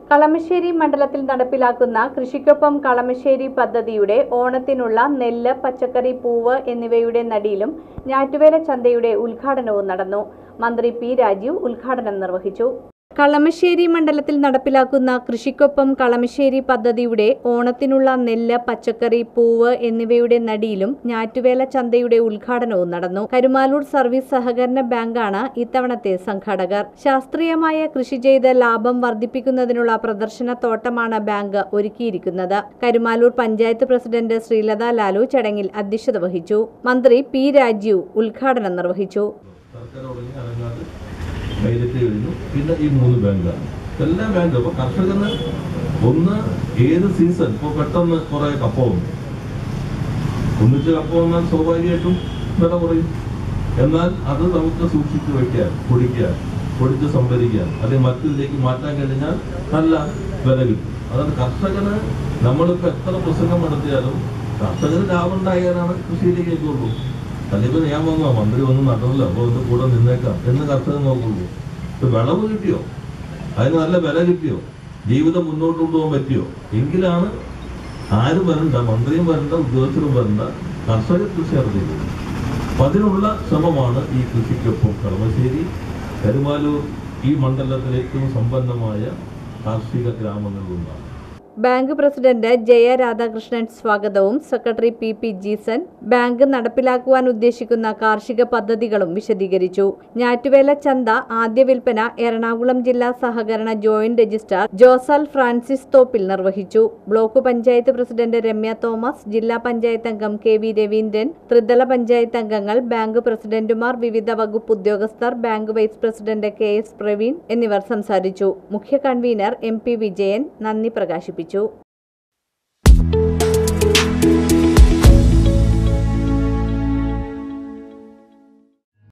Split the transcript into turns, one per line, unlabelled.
കളമശ്ശേരി മണ്ഡലത്തിൽ നടപ്പിലാക്കുന്ന കൃഷിക്കൊപ്പം കളമശ്ശേരി പദ്ധതിയുടെ ഓണത്തിനുള്ള നെല്ല്, പച്ചക്കറി, പൂവ് എന്നിവയുടെ നടിയിലും ഞാറ്റുവേല ചന്തയുടെ ഉദ്ഘാടനവും നടന്നു. മന്ത്രി പി രാജീവ് ഉദ്ഘാടനം നിർവഹിച്ചു. കളമശ്ശേരി മണ്ഡലത്തിൽ നടപ്പിലാക്കുന്ന കൃഷിക്കൊപ്പം കളമശ്ശേരി പദ്ധതിയുടെ ഓണത്തിനുള്ള നെല്ല്, പച്ചക്കറി, പൂവ് എന്നിവയുടെ നടിയിലും ഞാറ്റുവേല ചന്തയുടെ ഉദ്ഘാടനവും നടന്നു. കരുമാലൂർ സർവീസ് സഹകരണ ബാങ്കാണ് ഇത്തവണത്തെ സംഘാടകർ. ശാസ്ത്രീയമായ കൃഷി ചെയ്ത് ലാഭം വർദ്ധിപ്പിക്കുന്നതിനുള്ള പ്രദർശന തോട്ടമാണ് ബാങ്ക് ഒരുക്കിയിരിക്കുന്നത്. കരുമാലൂർ പഞ്ചായത്ത് പ്രസിഡന്റ് ശ്രീലത ലാലു ചടങ്ങിൽ അധ്യക്ഷത വഹിച്ചു. മന്ത്രി പി രാജീവ് ഉദ്ഘാടനം നിർവഹിച്ചു.
പിന്നെ ഈ 3 ബാങ്കാണ് എല്ലാ ബാങ്കും. അപ്പൊ കർഷകന് ഒന്ന് ഏത് സീസൺ ഇപ്പൊ പെട്ടെന്ന് കുറെ കപ്പ വന്നു, ഒന്നിച്ച് കപ്പ വന്നാൽ സ്വാഭാവികമായിട്ടും വില കുറയും. എന്നാൽ അത് നമുക്ക് സൂക്ഷിച്ചു വയ്ക്കാൻ, പൊടിച്ച് സംഭരിക്കാൻ, അല്ലെങ്കിൽ മറ്റിലേക്ക് മാറ്റാൻ കഴിഞ്ഞാൽ നല്ല വില കിട്ടും. അതായത് കർഷകന് നമ്മളിപ്പോ എത്ര പ്രസംഗം നടത്തിയാലും കർഷകന് ലാഭം ഉണ്ടായാലാണ് കൃഷിയിലേക്ക് എത്തുള്ളൂ. അല്ലെങ്കിൽ ഞാൻ വന്നോ, മന്ത്രി ഒന്നും നടന്നില്ല, അപ്പൊ ഒന്ന് കൂടെ നിന്നേക്കാം എന്ന് കർഷകൻ നോക്കുള്ളൂ. ഇപ്പൊ വിളവ് കിട്ടിയോ, അതിന് നല്ല വില കിട്ടിയോ, ജീവിതം മുന്നോട്ട് കൊണ്ടുപോകാൻ പറ്റിയോ, എങ്കിലാണ് ആരും വരണ്ട, മന്ത്രിയും വരണ്ട, ഉദ്യോഗസ്ഥരും വരണ്ട, കർഷകർ കൃഷി ഇറങ്ങിയത്. അപ്പൊ അതിനുള്ള ശ്രമമാണ് ഈ കൃഷിക്കൊപ്പം കളമശ്ശേരി. കരുമാലൂർ ഈ മണ്ഡലത്തിലെ ഏറ്റവും സമ്പന്നമായ കാർഷിക ഗ്രാമങ്ങളിലൊന്നാണ്.
ബാങ്ക് പ്രസിഡന്റ് ജയ രാധാകൃഷ്ണൻ സ്വാഗതവും സെക്രട്ടറി പി ജീസൻ ബാങ്ക് നടപ്പിലാക്കുവാൻ ഉദ്ദേശിക്കുന്ന കാർഷിക പദ്ധതികളും വിശദീകരിച്ചു. ഞാറ്റുവേല ചന്ത ആദ്യ വിൽപ്പന എറണാകുളം ജില്ലാ സഹകരണ joint registrar Josal Francis Thoppil നിർവഹിച്ചു. Block panchayat president Ramya Thomas, ജില്ലാ പഞ്ചായത്ത് അംഗം കെ.വി. രവീന്ദ്രൻ, ത്രിതല പഞ്ചായത്ത് അംഗങ്ങൾ, ബാങ്ക് പ്രസിഡന്റുമാർ, വിവിധ വകുപ്പ് ഉദ്യോഗസ്ഥർ, bank vice president K S. Praveen എന്നിവർ സംസാരിച്ചു. മുഖ്യ കൺവീനർ എം.പി. വിജയൻ നന്ദി പ്രകാശിപ്പിച്ചു.